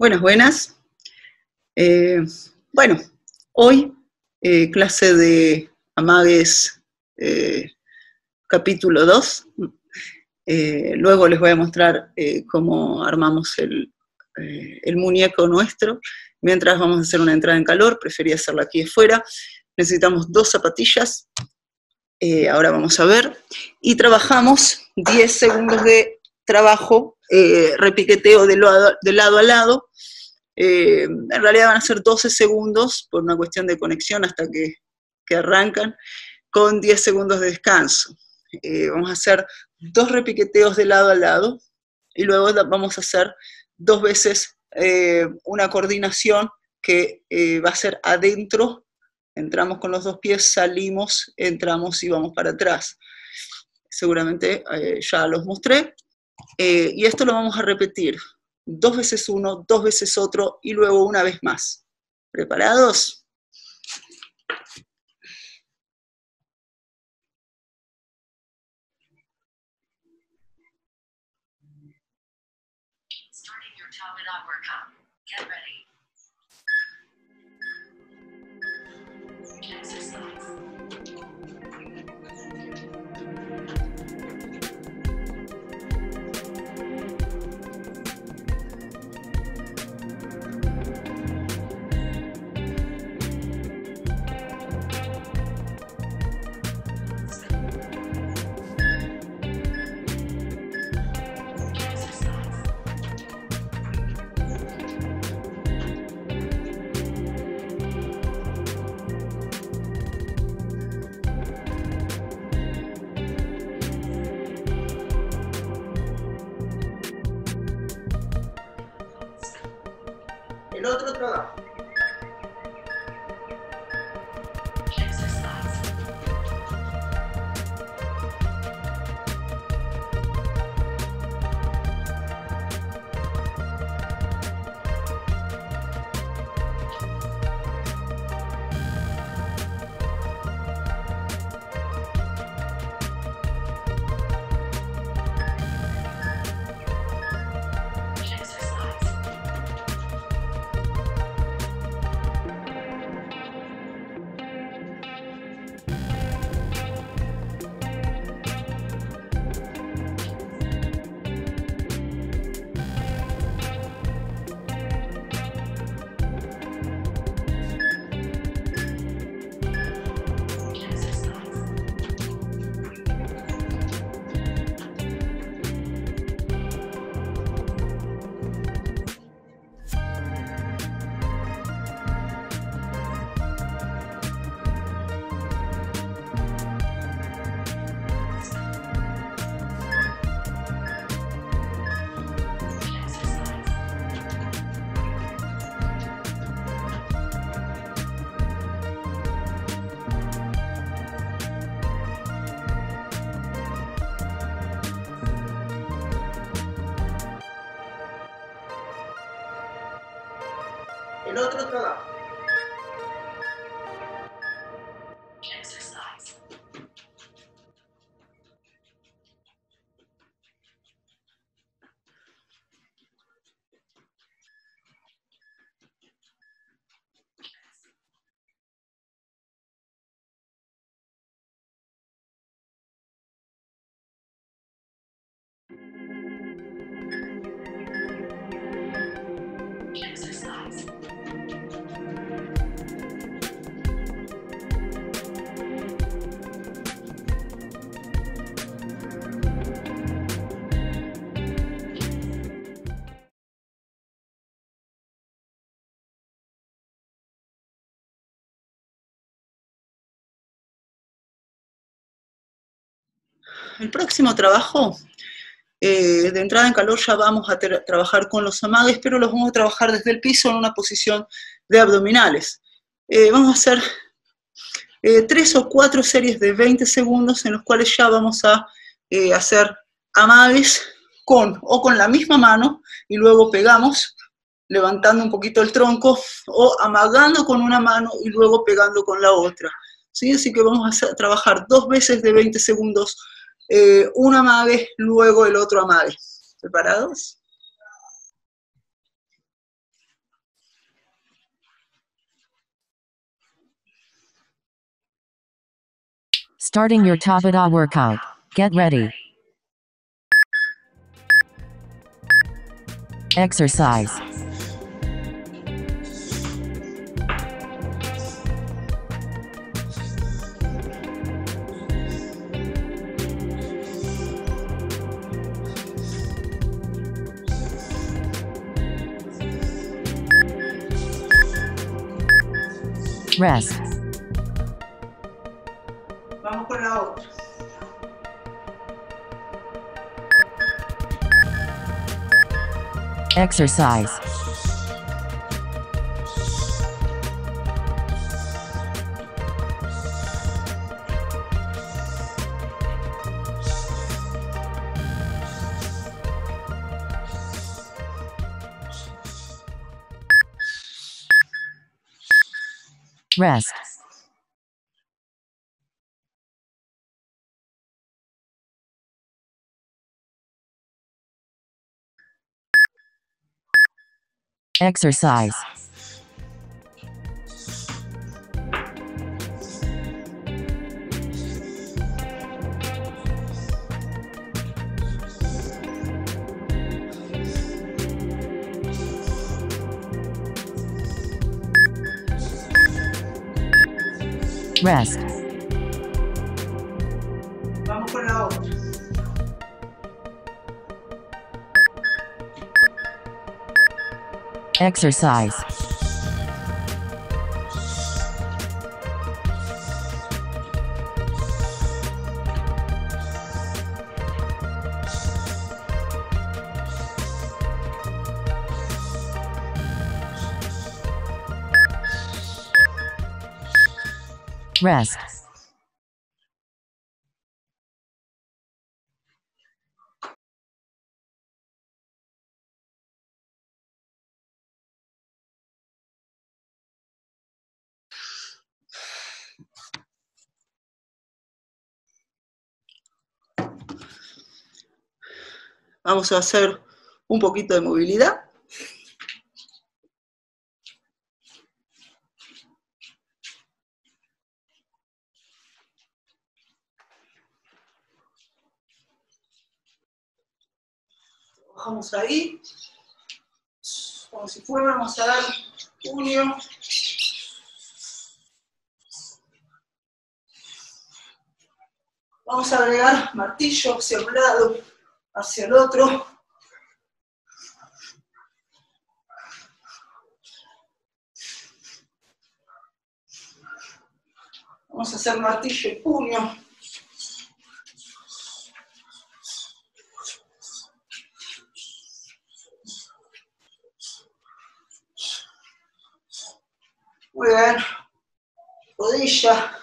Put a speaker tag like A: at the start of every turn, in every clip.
A: Buenas, buenas. Bueno, hoy clase de amagues capítulo 2. Luego les voy a mostrar cómo armamos el muñeco nuestro. Mientras vamos a hacer una entrada en calor, preferí hacerla aquí afuera. Necesitamos 2 zapatillas. Ahora vamos a ver. Y trabajamos 10 segundos de trabajo, repiqueteo de lado a lado. En realidad van a ser 12 segundos por una cuestión de conexión hasta que arrancan, con 10 segundos de descanso. Vamos a hacer 2 repiqueteos de lado a lado y luego vamos a hacer 2 veces una coordinación que va a ser adentro. Entramos con los 2 pies, salimos, entramos y vamos para atrás. Seguramente ya los mostré. Y esto lo vamos a repetir 2 veces uno, 2 veces otro y luego una vez más. ¿Preparados?
B: Starting your Tamada workout. Get ready. Exercise.
A: El otro trabajo. El otro trabajo.
B: Exercise. Exercise.
A: El próximo trabajo, de entrada en calor, ya vamos a trabajar con los amagues, pero los vamos a trabajar desde el piso en una posición de abdominales. Vamos a hacer 3 o 4 series de 20 segundos en los cuales ya vamos a hacer amagues con la misma mano y luego pegamos levantando un poquito el tronco o amagando con una mano y luego pegando con la otra. ¿Sí? Así que vamos a trabajar 2 veces de 20 segundos, un amague, luego el otro amague. ¿Preparados?
C: Starting your Tabata workout. Get ready. Exercise. Rest.
A: Vamos con la otra.
C: Exercise. Rest. Exercise. Rest.
A: Vamos con la otra.
C: Exercise. Rest.
A: Vamos a hacer un poquito de movilidad. Bajamos ahí, como si fuéramos a dar puño. Vamos a agregar martillo hacia un lado, hacia el otro. Vamos a hacer martillo y puño. Muy bien. Rodilla.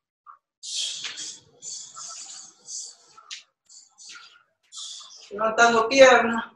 A: Levantando pierna.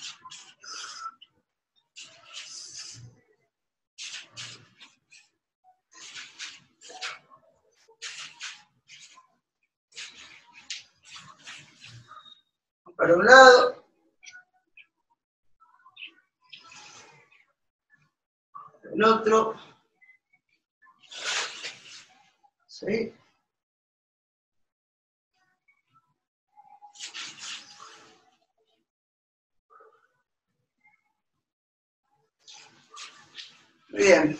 A: Para un lado. El otro. Sí. Bien.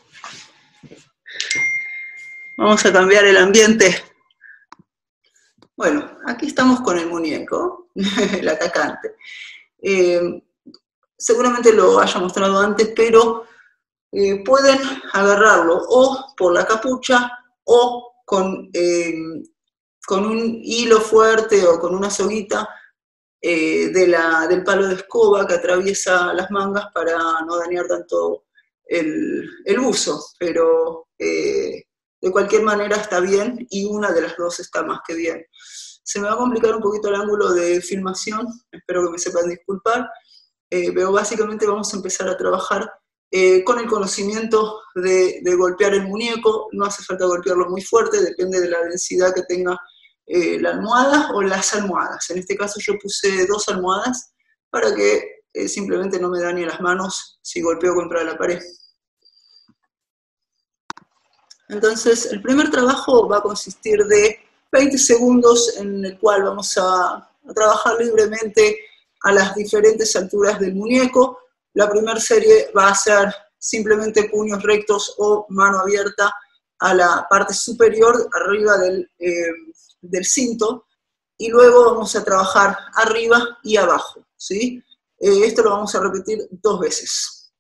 A: Vamos a cambiar el ambiente. Bueno, aquí estamos con el muñeco, el atacante. Seguramente lo haya mostrado antes, pero pueden agarrarlo o por la capucha o con un hilo fuerte o con una soguita del palo de escoba que atraviesa las mangas para no dañar tanto el buzo, pero de cualquier manera está bien y una de las dos está más que bien. Se me va a complicar un poquito el ángulo de filmación, espero que me sepan disculpar, pero básicamente vamos a empezar a trabajar con el conocimiento de golpear el muñeco. No hace falta golpearlo muy fuerte, depende de la densidad que tenga la almohada o las almohadas. En este caso yo puse 2 almohadas para que simplemente no me dañe las manos si golpeo contra la pared. Entonces, el primer trabajo va a consistir de 20 segundos en el cual vamos a trabajar libremente a las diferentes alturas del muñeco. La primera serie va a ser simplemente puños rectos o mano abierta a la parte superior, arriba del cinto, y luego vamos a trabajar arriba y abajo, ¿sí? Esto lo vamos a repetir 2 veces.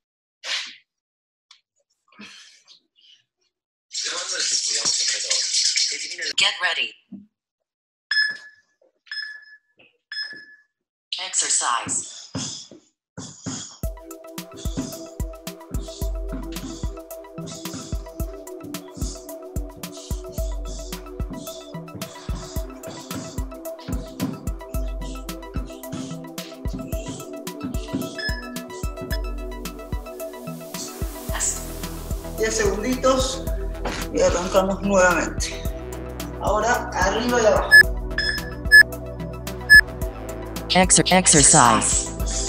B: Get ready. Exercise. Yes.
A: 10 segunditos y arrancamos nuevamente. Ahora arriba y abajo.
C: Exercise.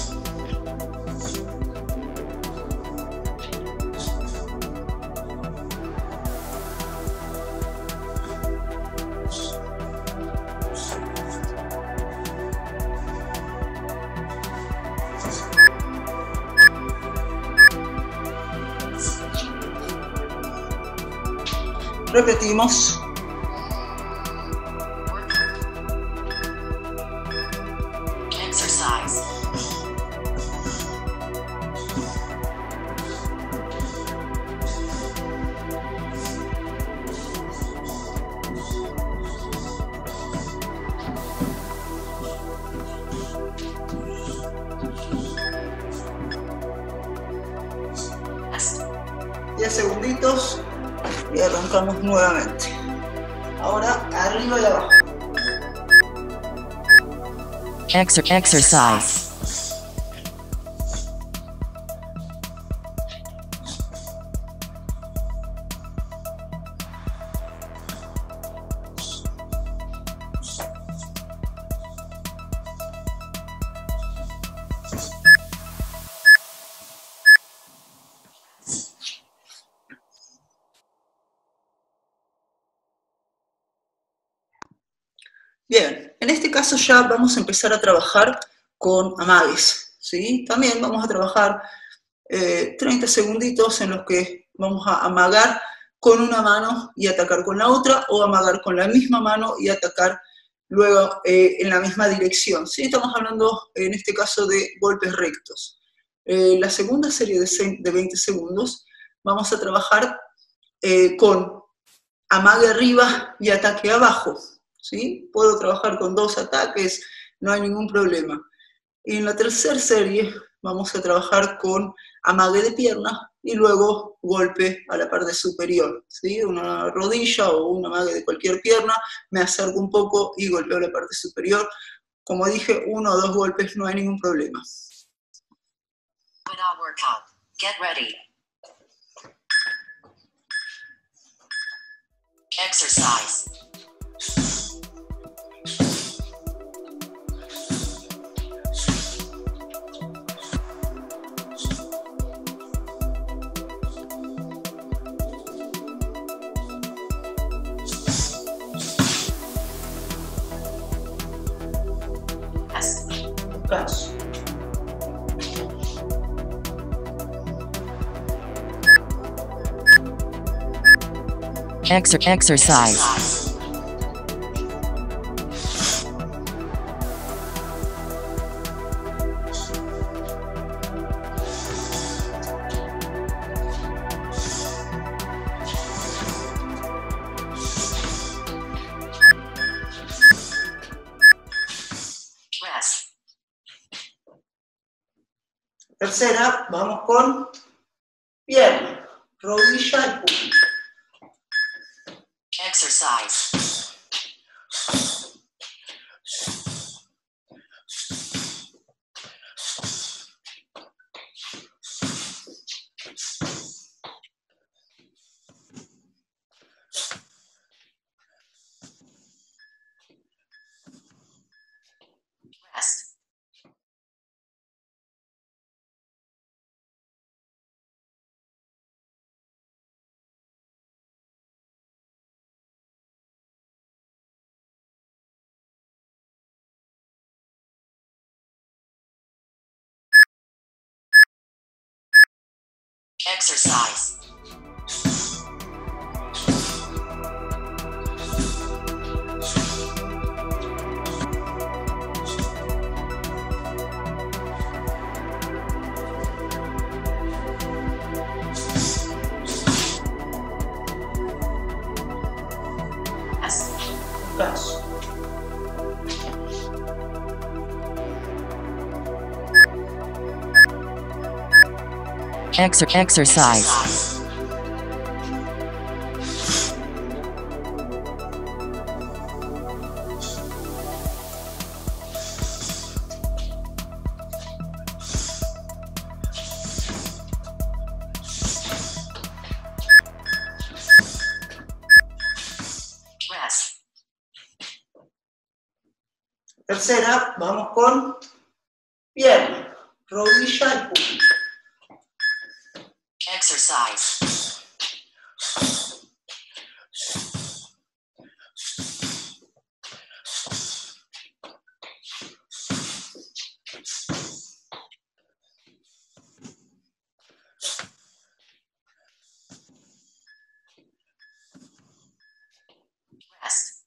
A: Repetimos.
B: Exercise. Yes.
A: 10 segunditos y arrancamos nuevamente. Ahora arriba y abajo.
C: Exercise.
A: Bien, en este caso ya vamos a empezar a trabajar con amagues, ¿sí? También vamos a trabajar 30 segunditos en los que vamos a amagar con una mano y atacar con la otra, o amagar con la misma mano y atacar luego en la misma dirección, ¿sí? Estamos hablando en este caso de golpes rectos. La segunda serie de 20 segundos vamos a trabajar con amague arriba y ataque abajo, ¿sí? Puedo trabajar con 2 ataques, no hay ningún problema. Y en la tercera serie vamos a trabajar con amague de pierna y luego golpe a la parte superior, ¿sí? Una rodilla o un amague de cualquier pierna, me acerco un poco y golpeo la parte superior. Como dije, 1 o 2 golpes, no hay ningún problema.
B: Without workout. Get ready. Exercise. Yes.
A: Descanso.
C: Exercise.
B: Rest.
A: Tercera, vamos con pierna, rodilla y puño.
B: Exercise. Rest. Exercise.
A: Paso.
C: Exercise.
B: Rest.
A: Tercera, vamos con pierna, rodilla y punta.
B: Exercise. Rest.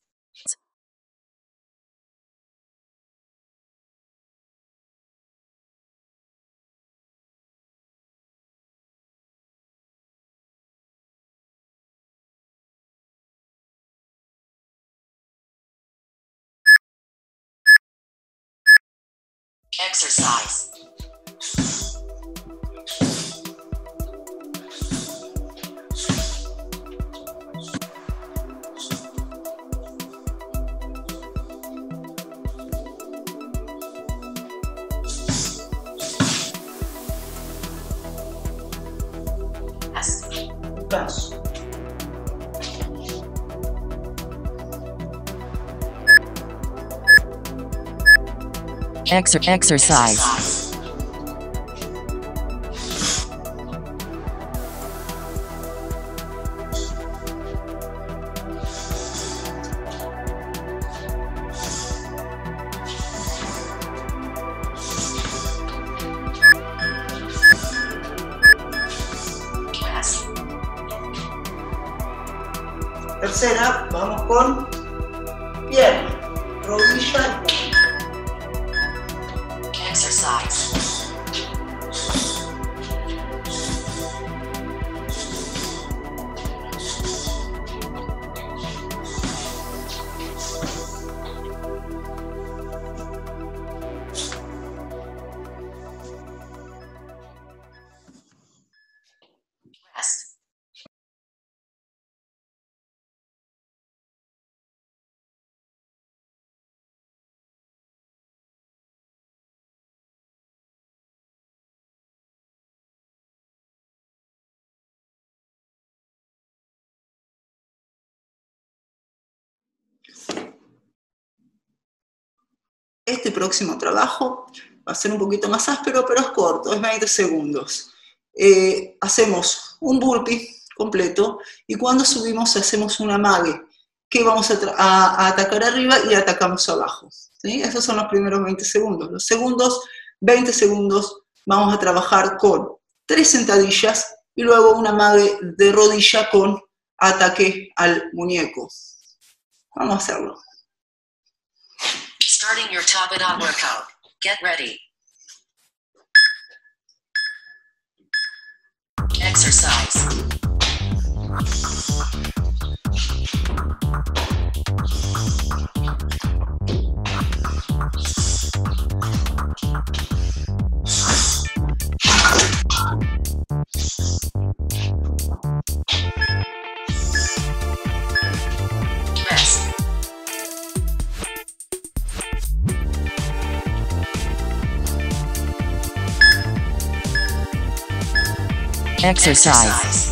B: Exercise. Rest.
A: Paso.
C: Exercise.
B: Rest.
A: Tercera, vamos con pierna, rodilla y punta.
B: Exercise. Rest.
A: Este próximo trabajo va a ser un poquito más áspero, pero es corto, es 20 segundos. Hacemos un burpee completo y cuando subimos hacemos un amague, que vamos a atacar arriba y atacamos abajo. ¿Sí? Esos son los primeros 20 segundos. Los segundos 20 segundos vamos a trabajar con 3 sentadillas y luego un amague de rodilla con ataque al muñeco. Vamos a hacerlo.
B: Starting your Tabata workout. Get ready. Exercise. Rest.
C: Exercise.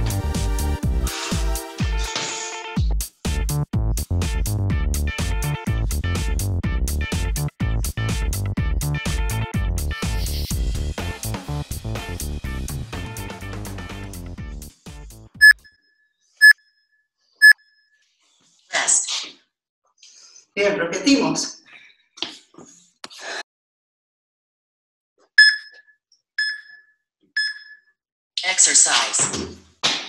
B: Rest.
A: Bien, repetimos.
B: Exercise.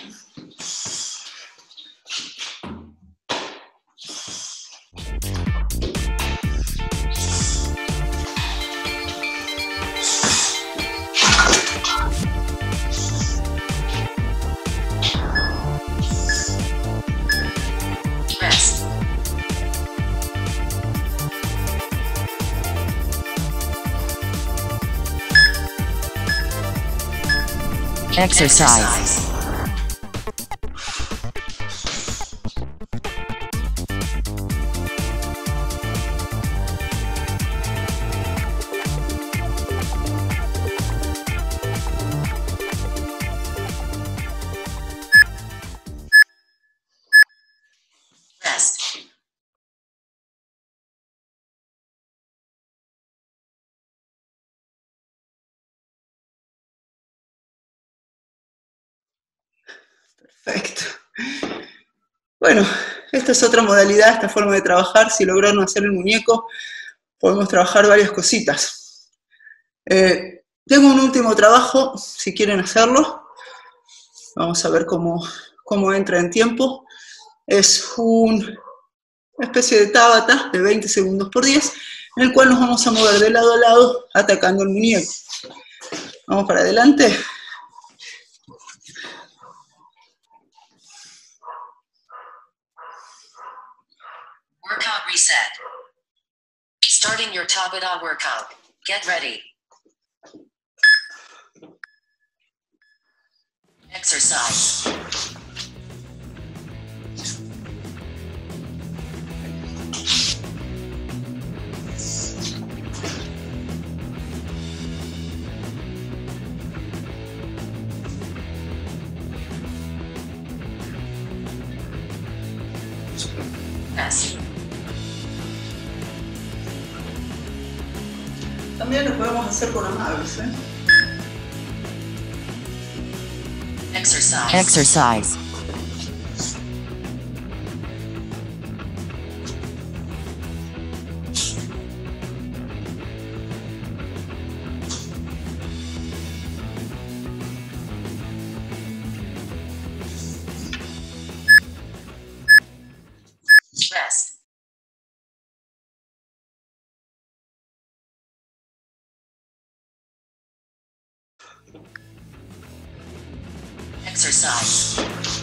B: Rest.
C: Exercise.
B: Rest.
A: Perfecto. Bueno, esta es otra modalidad, esta forma de trabajar. Si lograron hacer el muñeco, podemos trabajar varias cositas. Tengo un último trabajo, si quieren hacerlo. Vamos a ver cómo entra en tiempo. Es una especie de tabata de 20 segundos por 10, en el cual nos vamos a mover de lado a lado atacando el muñeco. Vamos para adelante.
B: Workout reset. Starting your Tabata workout. Get ready. Exercise. Rest.
A: También lo podemos hacer con amables, ¿eh?
B: Exercise.
C: Exercise.
B: Rest. Exercise.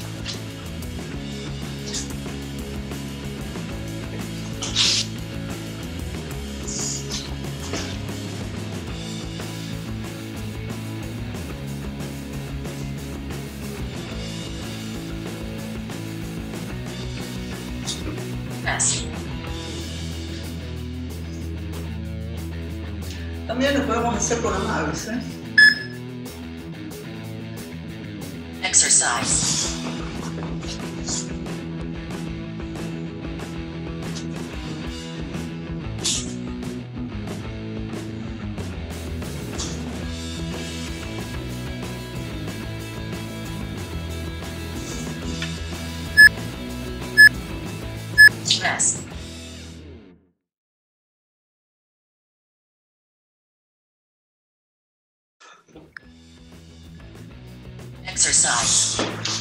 B: Rest.
A: También lo podemos hacer con amables, ¿eh?
B: Exercise. Rest. Exercise.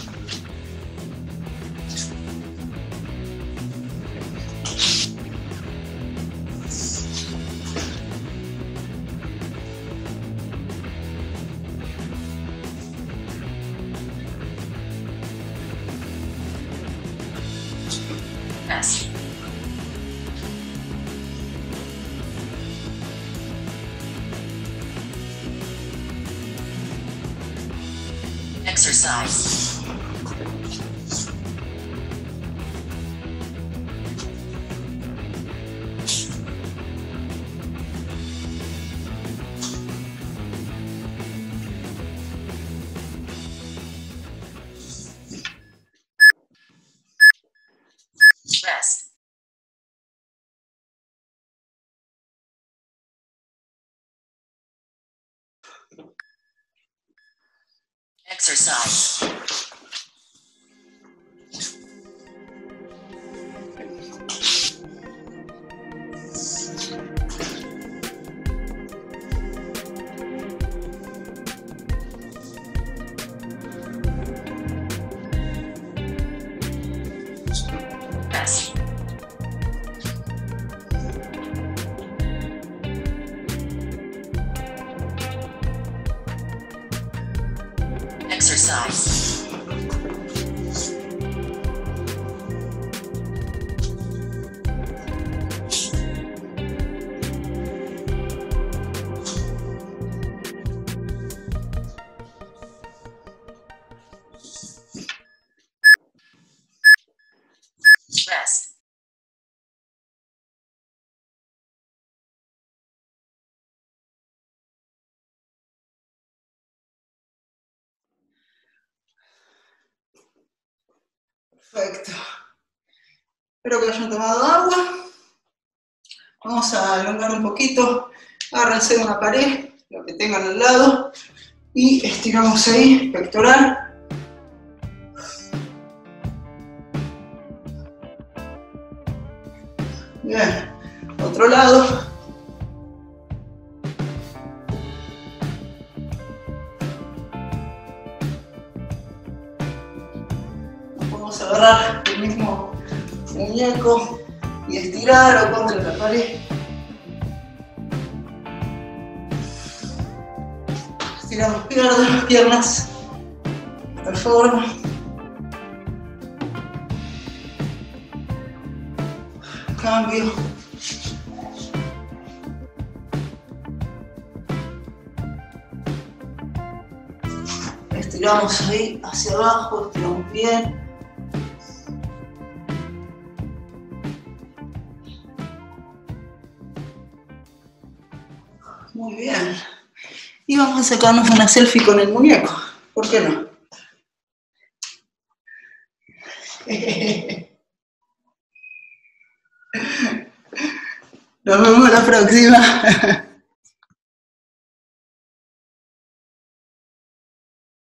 B: Rest. Exercise. Rest. Exercise. Exercise. Rest.
A: Perfecto. Espero que hayan tomado agua. Vamos a elongar un poquito. Agárrense de una pared, lo que tengan al lado. Y estiramos ahí, pectoral. Bien. Otro lado. Vamos a agarrar el mismo muñeco y estirarlo contra la pared. Estiramos piernas. De esta forma. Cambio. Estiramos ahí hacia abajo, estiramos bien. Muy bien. Y vamos a sacarnos una selfie con el muñeco. ¿Por qué no? Nos vemos la próxima.